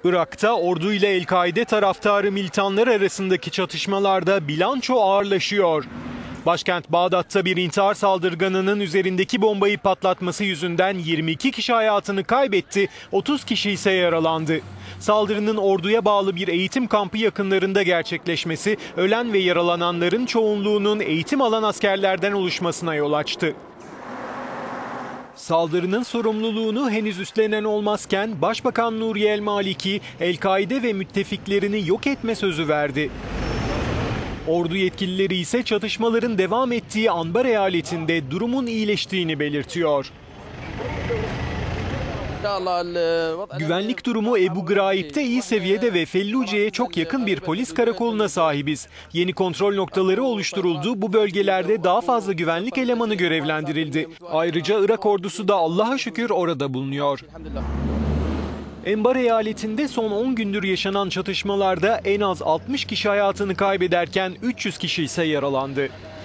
Irak'ta ordu ile El-Kaide taraftarı militanlar arasındaki çatışmalarda bilanço ağırlaşıyor. Başkent Bağdat'ta bir intihar saldırganının üzerindeki bombayı patlatması yüzünden 22 kişi hayatını kaybetti, 30 kişi ise yaralandı. Saldırının orduya bağlı bir eğitim kampı yakınlarında gerçekleşmesi, ölen ve yaralananların çoğunluğunun eğitim alan askerlerden oluşmasına yol açtı. Saldırının sorumluluğunu henüz üstlenen olmazken Başbakan Nuriye El-Maliki, El-Kaide ve müttefiklerini yok etme sözü verdi. Ordu yetkilileri ise çatışmaların devam ettiği Anbar eyaletinde durumun iyileştiğini belirtiyor. Güvenlik durumu Ebu Ghraib'de iyi seviyede ve Felluce'ye çok yakın bir polis karakoluna sahibiz. Yeni kontrol noktaları oluşturuldu. Bu bölgelerde daha fazla güvenlik elemanı görevlendirildi. Ayrıca Irak ordusu da Allah'a şükür orada bulunuyor. Anbar eyaletinde son 10 gündür yaşanan çatışmalarda en az 60 kişi hayatını kaybederken 300 kişi ise yaralandı.